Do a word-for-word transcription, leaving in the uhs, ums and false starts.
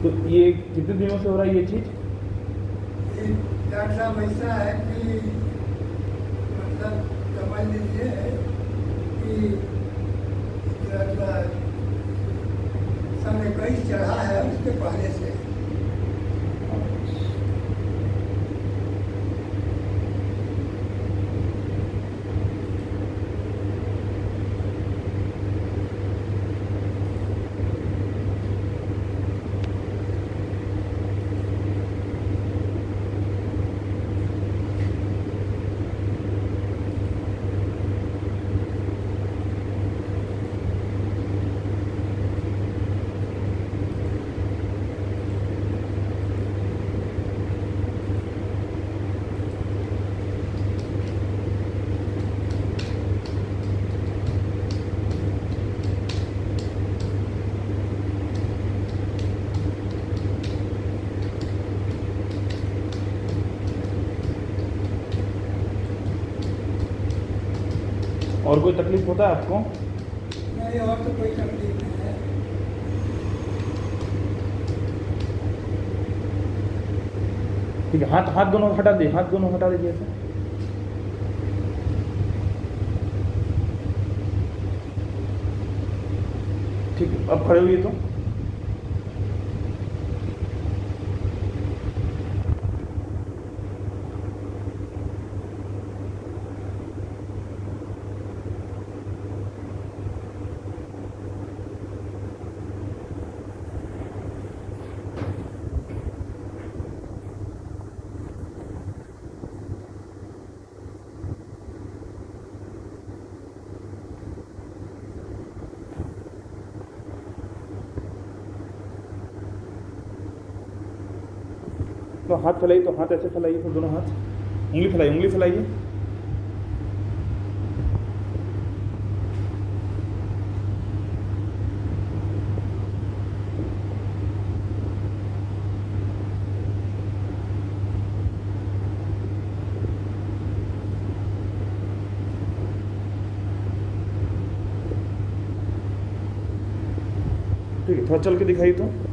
तो ये कितने दिनों से हो रहा है ये चीज? डॉक्टर साहब ऐसा है कि मतलब समझ लीजिए कि सन इक्कीस चढ़ा है उसके पहले से। और कोई तकलीफ होता है आपको? नहीं, और तो कोई तकलीफ नहीं है। ठीक है, हाथ हाथ दोनों हटा दीजिए, हाथ दोनों हटा दीजिए ऐसे। ठीक है, अब खड़े हुए तो तो हाथ फैलाइए, तो हाथ ऐसे फैलाइए, तो दोनों हाथ उंगली फैलाइए, उंगली फैलाइए। ठीक है, थोड़ा चल के दिखाइए तो।